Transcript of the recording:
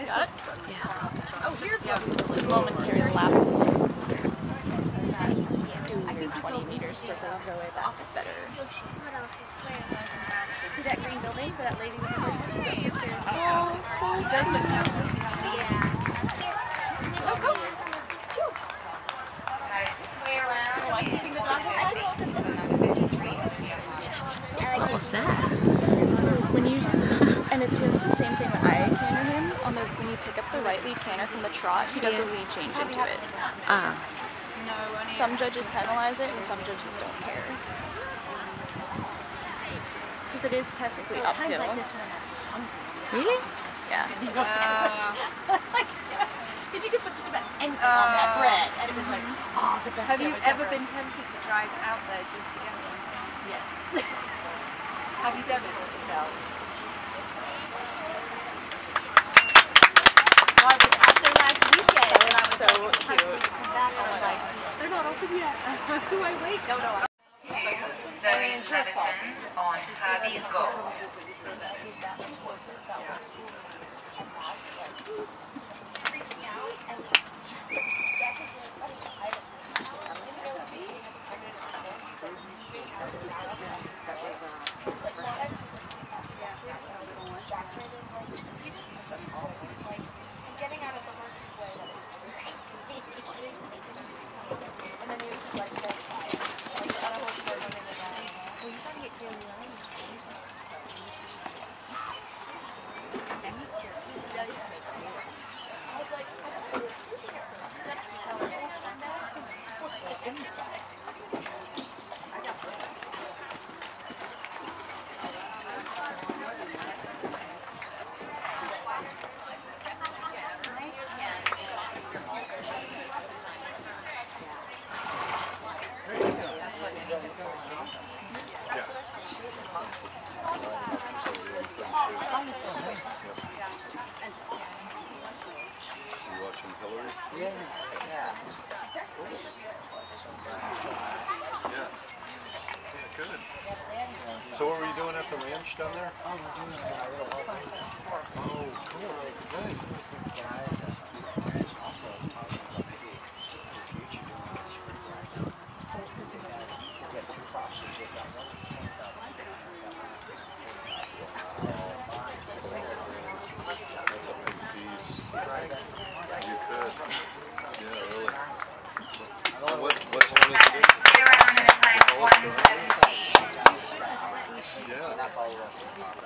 Got it? Yeah. Oh, here's what it's a momentary lapse. Doing your 20 meters circle, Zoe, that's better. See that green building for that lady with the horses? We're up the stairs. Oh, so It does look young. Yeah. Oh, go. Way around. Oh, I'm keeping the dog inside. What was that? When you, and it's the same thing when I canter him, when you pick up the right lead canter from the trot, he does a lead change into it. Some judges penalize it and some judges don't care. Because it is technically uphill. Times like this one. Really? Yeah. Because you could put to bed and on that bread, and it was like, oh, the best. Have you ever been tempted to drive out there just to get one? Yes. Have you done it? No. Well, I was out there last weekend and I was so cute. Back and I was like, they're not open yet. Do I wait? No, no. Zoe Herbie on Herbie's Gold. So what were you doing at the ranch down there? Oh, we're doing a little walk. Oh, cool. Good.